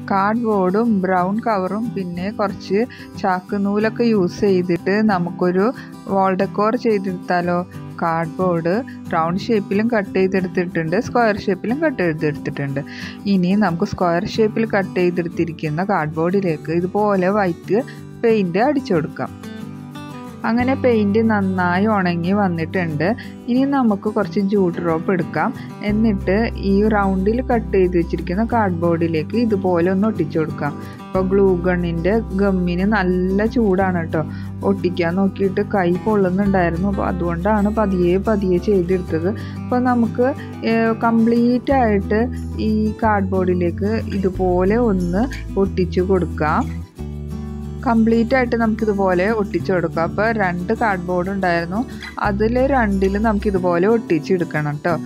കാർഡ്ബോർഡും brown കവറും പിന്നെ കുറച്ച് ചാക്ക് നൂലൊക്കെ യൂസ് ചെയ്തിട്ട് നമുക്കൊരു വാൾ ഡെക്കോർ ചെയ്തെടുത്താലോ. കാർഡ്ബോർഡ് റൗണ്ട് ഷേപ്പിലും കട്ട് ചെയ്തെടുത്തിട്ടുണ്ട്, സ്ക്വയർ ഷേപ്പിലും കട്ട് ചെയ്തെടുത്തിട്ടുണ്ട്. ഇനി നമുക്ക് സ്ക്വയർ ഷേപ്പിൽ കട്ട് ചെയ്തെടുത്തിരിക്കുന്ന കാർഡ്ബോർഡിലേക്ക് ഇതുപോലെ വൈറ്റ് പെയിൻറ്റ് അടിച്ചു കൊടുക്കാം. അങ്ങനെ പെയിൻറ്റ് നന്നായി ഉണങ്ങി വന്നിട്ടുണ്ട്. ഇനി നമുക്ക് കുറച്ച് ജൂട്ട് റോപ്പ് എടുക്കാം. എന്നിട്ട് ഈ റൗണ്ടിൽ കട്ട് ചെയ്ത് വെച്ചിരിക്കുന്ന കാർഡ്ബോർഡിലേക്ക് ഇതുപോലെ ഒന്ന് ഒട്ടിച്ചു കൊടുക്കാം. ഇപ്പോൾ ഗ്ലൂ ഗണ്ണിൻ്റെ ഗമ്മിന് നല്ല ചൂടാണ് കേട്ടോ. ഒട്ടിക്കാൻ നോക്കിയിട്ട് കൈ പൊള്ളുന്നുണ്ടായിരുന്നു. അപ്പോൾ അതുകൊണ്ടാണ് പതിയെ ചെയ്തെടുത്തത്. അപ്പോൾ നമുക്ക് കംപ്ലീറ്റ് ആയിട്ട് ഈ കാർഡ്ബോർഡിലേക്ക് ഇതുപോലെ ഒന്ന് ഒട്ടിച്ചു കൊടുക്കാം. കംപ്ലീറ്റ് ആയിട്ട് നമുക്കിതുപോലെ ഒട്ടിച്ചു കൊടുക്കാം. അപ്പോൾ 2 കാർഡ്ബോർഡ് ഉണ്ടായിരുന്നു, അതിൽ 2 നമുക്കിതുപോലെ ഒട്ടിച്ചെടുക്കണം കേട്ടോ.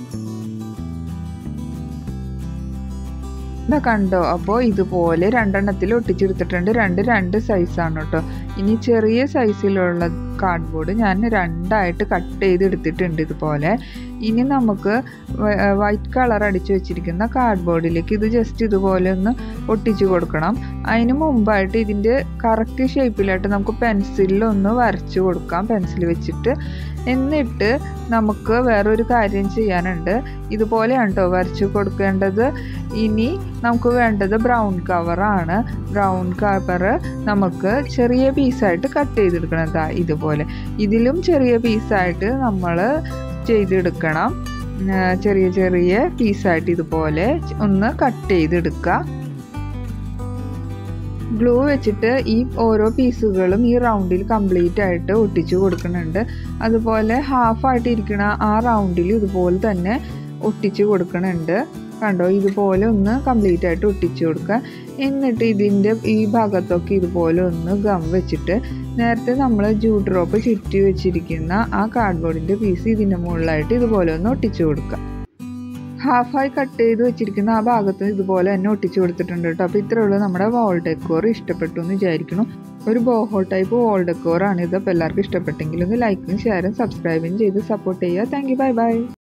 ഇതാ കണ്ടോ. അപ്പോൾ ഇതുപോലെ 2 ഒട്ടിച്ചെടുത്തിട്ടുണ്ട്. 2 സൈസാണ് കേട്ടോ. ഇനി ചെറിയ സൈസിലുള്ള കാർഡ്ബോർഡ് ഞാൻ 2 കട്ട് ചെയ്തെടുത്തിട്ടുണ്ട് ഇതുപോലെ. ഇനി നമുക്ക് വൈറ്റ് കളർ അടിച്ചു വെച്ചിരിക്കുന്ന കാർഡ്ബോർഡിലേക്ക് ഇത് ജസ്റ്റ് ഇതുപോലെ ഒന്ന് ഒട്ടിച്ചു കൊടുക്കണം. അതിന് മുമ്പായിട്ട് ഇതിൻ്റെ കറക്റ്റ് ഷേപ്പിലായിട്ട് നമുക്ക് പെൻസിലൊന്ന് വരച്ചു കൊടുക്കാം, പെൻസിൽ വെച്ചിട്ട്. എന്നിട്ട് നമുക്ക് വേറൊരു കാര്യം ചെയ്യാനുണ്ട്. ഇതുപോലെയാണ് കേട്ടോ വരച്ചു കൊടുക്കേണ്ടത്. ഇനി നമുക്ക് വേണ്ടത് ബ്രൗൺ കവറാണ്. ബ്രൗൺ കവർ നമുക്ക് ചെറിയ പീസായിട്ട് കട്ട് ചെയ്തെടുക്കണം. ഇതുപോലെ ഇതിലും ചെറിയ പീസായിട്ട് നമ്മൾ ചെയ്തെടുക്കണം. ചെറിയ പീസായിട്ട് ഇതുപോലെ ഒന്ന് കട്ട് ചെയ്തെടുക്കുക. ഗ്ലൂ വെച്ചിട്ട് ഈ ഓരോ പീസുകളും ഈ റൗണ്ടിൽ കംപ്ലീറ്റ് ആയിട്ട് ഒട്ടിച്ചു കൊടുക്കുന്നുണ്ട്. അതുപോലെ ഹാഫായിട്ട് ഇരിക്കുന്ന ആ റൗണ്ടിൽ ഇതുപോലെ തന്നെ ഒട്ടിച്ചു കൊടുക്കുന്നുണ്ട്. കണ്ടോ, ഇതുപോലെ ഒന്ന് കംപ്ലീറ്റ് ആയിട്ട് ഒട്ടിച്ചു കൊടുക്കുക. എന്നിട്ട് ഇതിൻ്റെ ഈ ഭാഗത്തൊക്കെ ഇതുപോലെ ഒന്ന് ഗം വെച്ചിട്ട് നേരത്തെ നമ്മൾ ജൂട്ട് റോപ്പ് ചുറ്റി വെച്ചിരിക്കുന്ന ആ കാർഡ്ബോർഡിൻ്റെ പീസ് ഇതിൻ്റെ മുകളിലായിട്ട് ഇതുപോലെ ഒന്ന് ഒട്ടിച്ചു കൊടുക്കുക. ഹാഫായി കട്ട് ചെയ്ത് വെച്ചിരിക്കുന്ന ആ ഭാഗത്ത് ഇതുപോലെ തന്നെ ഒട്ടിച്ചു കൊടുത്തിട്ടുണ്ട് കേട്ടോ. അപ്പോൾ ഇത്രയേ ഉള്ളൂ നമ്മുടെ വാൾ ഡെക്കോർ. ഇഷ്ടപ്പെട്ടു എന്ന് വിചാരിക്കുന്നു. ഒരു ബോഹോ ടൈപ്പ് വാൾ ഡെക്കോറാണ് ഇത്. അപ്പോൾ എല്ലാവർക്കും ഇഷ്ടപ്പെട്ടെങ്കിൽ ഒന്ന് ലൈക്കും ഷെയറും സബ്സ്ക്രൈബും ചെയ്ത് സപ്പോർട്ട് ചെയ്യുക. Thank you. ബൈ.